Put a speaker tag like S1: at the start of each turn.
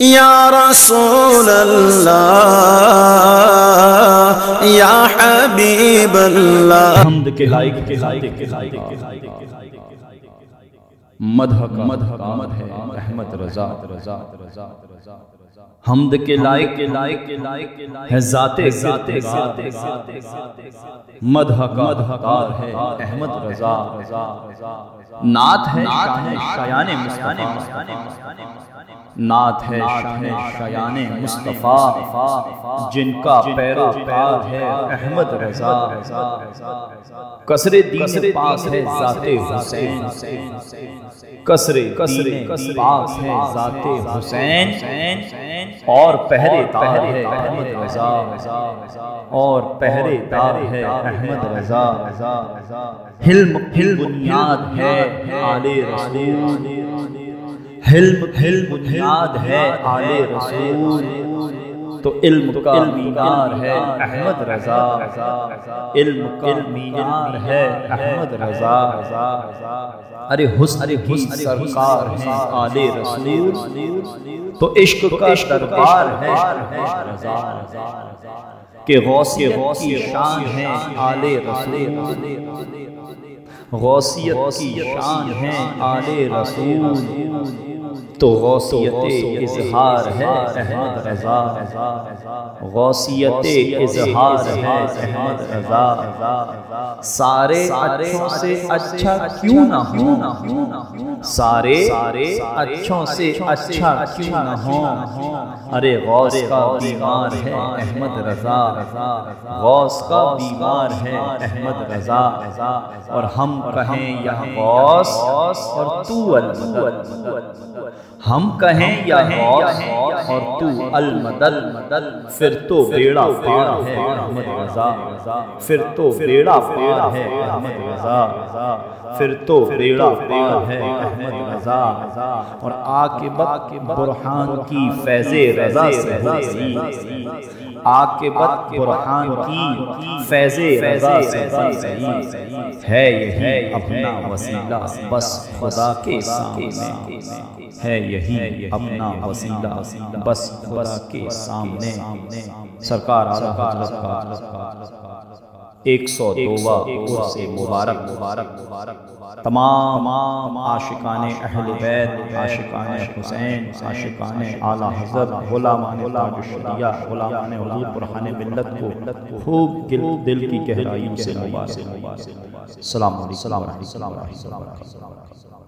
S1: یا رسول اللہ یا حبیب اللہ
S2: حمد کے لائق مدح کا مد ہے احمد رضا حمد کے لائق ہے ذات مدح کا مدحکار ہے احمد رضا نعت ہے شایان مصطفیٰ نعت ہے شایان مصطفیٰ جن کا پیروکار ہے احمد رضا قصر دین پاس ہے ذات حسین قصر دین پاس ہے ذات حسین اور پہرے دار ہے احمد رضا اور پہرے دار ہے احمد رضا حلم بنیاد ہے آل رسول حلم بنیاد ہے آل رسول تو علم کا مینار ہے احمد رضا علم کا مینار ہے احمد رضا ارے حسن کی سرکار ہے آل رسول تو عشق کا دربار ہے احمد رضا کہ غوثیت کی شان ہے آل رسول غوثیت کی شان ہے آل رسول تو غوثیت اظہار ہے احمد رضا غوثیت اظہار ہے احمد رضا سارے اچھوں سے اچھا کیوں نہ ہو سارے اچھوں سے اچھا کیوں نہ ہو ارے غوث کا بیمار ہے احمد رضا غوث کا بیمار ہے احمد رضا اور ہم کہیں یا غوث اور تو المدد ہم کہیں یا غوث اور تو المدد پھر تو بیڑا پار ہے احمد رضا پھر تو بیڑا پار ہے احمد رضا پھر تو بیڑا پار ہے احمد رضا اور عاقبت برہان کی فیض رضا سے ہوئی عاقبت برہان کی فیض رضا سے ہوئی ہے یہی اپنا وسیلہ بس خدا کے سامنے ہے یہی اپنا وسیلہ بس خدا کے سامنے سرکار اعلیٰ حضرت کا 102واں عرس مبارک تمام عاشقان اہل بیت عاشقان حسین عاشقان اعلیٰ حضرت غلامان تاج الشریعہ غلامان حضور برہان ملت کو خوب دل کی گہرائیوں سے مبارک السلام علیکم ورحمۃ اللہ وبرکاتہ